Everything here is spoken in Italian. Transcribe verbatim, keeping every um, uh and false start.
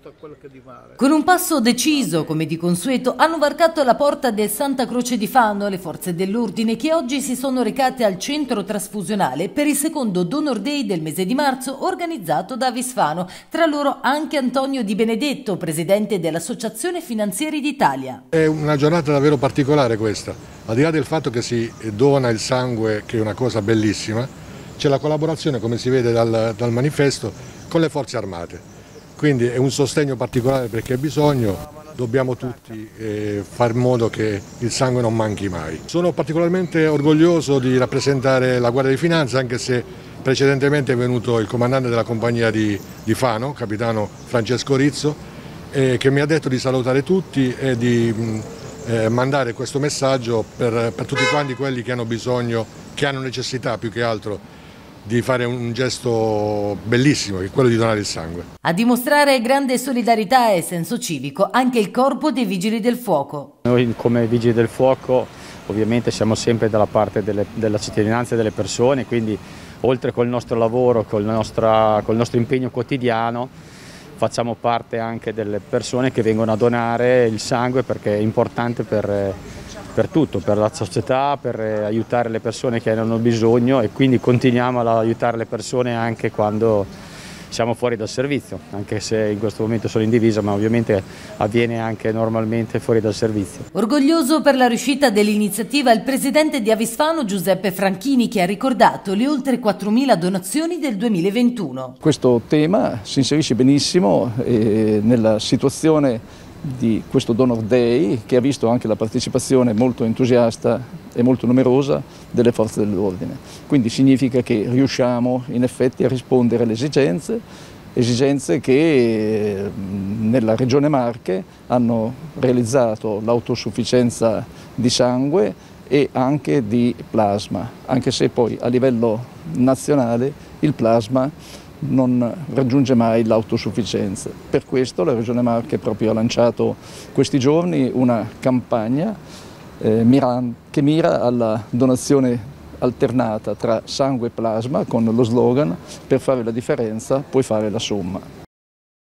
Con un passo deciso, come di consueto, hanno varcato la porta del Santa Croce di Fano le forze dell'ordine che oggi si sono recate al centro trasfusionale per il secondo Donor Day del mese di marzo organizzato da Avisfano, tra loro anche Antonio Di Benedetto, presidente dell'Associazione Finanzieri d'Italia. È una giornata davvero particolare questa, al di là del fatto che si dona il sangue, che è una cosa bellissima, c'è la collaborazione, come si vede dal, dal manifesto, con le forze armate. Quindi è un sostegno particolare perché ha bisogno, dobbiamo tutti eh, fare in modo che il sangue non manchi mai. Sono particolarmente orgoglioso di rappresentare la Guardia di Finanza, anche se precedentemente è venuto il comandante della compagnia di, di Fano, capitano Francesco Rizzo, eh, che mi ha detto di salutare tutti e di mh, eh, mandare questo messaggio per, per tutti quanti quelli che hanno bisogno, che hanno necessità più che altro di fare un gesto bellissimo, che è quello di donare il sangue. A dimostrare grande solidarietà e senso civico anche il Corpo dei Vigili del Fuoco. Noi come Vigili del Fuoco ovviamente siamo sempre dalla parte delle, della cittadinanza e delle persone, quindi oltre col nostro lavoro, col, nostra, col nostro impegno quotidiano, facciamo parte anche delle persone che vengono a donare il sangue perché è importante per per tutto, per la società, per aiutare le persone che hanno bisogno e quindi continuiamo ad aiutare le persone anche quando siamo fuori dal servizio, anche se in questo momento sono in divisa, ma ovviamente avviene anche normalmente fuori dal servizio. Orgoglioso per la riuscita dell'iniziativa il presidente di Avisfano Giuseppe Franchini, che ha ricordato le oltre quattromila donazioni del duemilaventuno. Questo tema si inserisce benissimo eh, nella situazione di questo Donor Day, che ha visto anche la partecipazione molto entusiasta e molto numerosa delle forze dell'ordine. Quindi significa che riusciamo in effetti a rispondere alle esigenze, esigenze che nella Regione Marche hanno realizzato l'autosufficienza di sangue e anche di plasma, anche se poi a livello nazionale il plasma non raggiunge mai l'autosufficienza. Per questo la Regione Marche proprio ha lanciato questi giorni una campagna eh, che mira alla donazione alternata tra sangue e plasma con lo slogan: per fare la differenza puoi fare la somma.